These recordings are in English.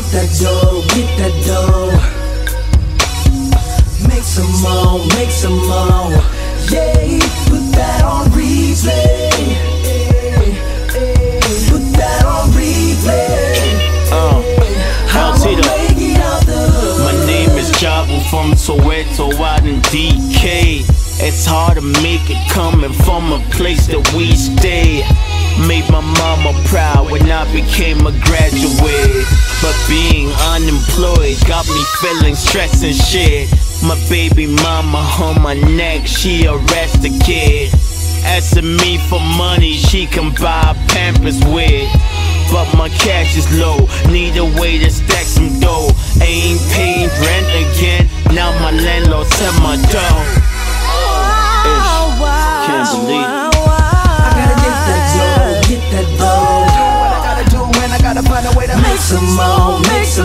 that dough, get that dough. Make some more, yeah. Put that on replay, put that on replay. Make it out the hood. My name is Jabu from Soweto out in DK. It's hard to make it coming from a place that we stay. Made my mama proud when I became a graduate, but being unemployed got me feeling stressed and shit. My baby mama on my neck, she a rest kid. Asking me for money she can buy Pampers with, but my cash is low, need a way to stack some dough. Ain't paid rent again, now my landlord sent my dough. Can't believe it. I gotta get that dough, get that dough. What I gotta do when I gotta find a way to make some more,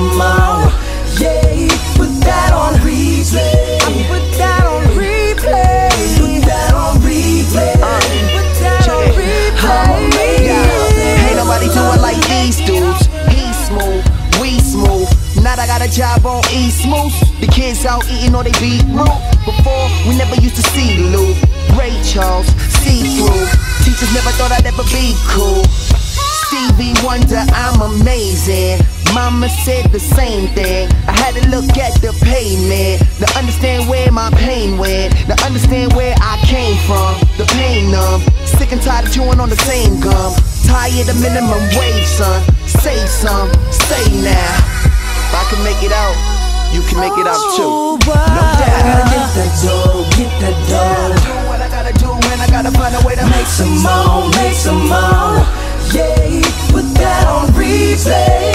yeah. Put that on replay, put that on replay, put that on replay, put that on replay. Ain't nobody do it like these dudes. He's smooth, we smooth. Now I got a job on East Smooth. The kids out eating all they beetroot. Before, we never used to see Lou, Ray Charles, see-through. Teachers never thought I'd ever be cool. Stevie Wonder, I'm amazing. Mama said the same thing. I had to look at the pavement to understand where my pain went, to understand where I came from. The pain numb, sick and tired of chewing on the same gum. Tired of minimum wage, son. Say some, say now. If I can make it out, you can make it out too. No doubt. I gotta get that dough, get that dough. What I gotta do when I gotta find a way to Make some more, yeah. Put that on replay,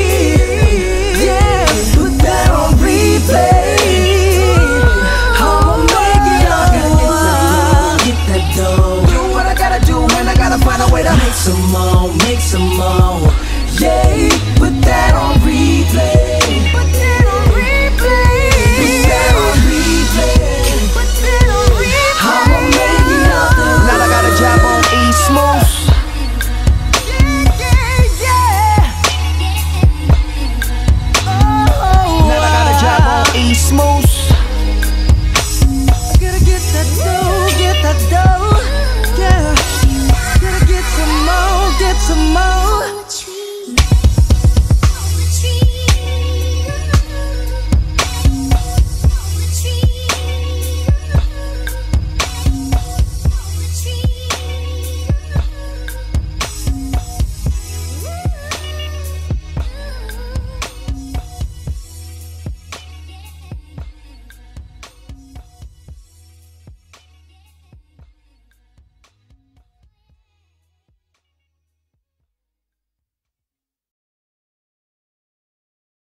yeah. Put that on replay. I'ma make it all. I gotta get that dough, do what I gotta do when I gotta find a way to make some more, yeah.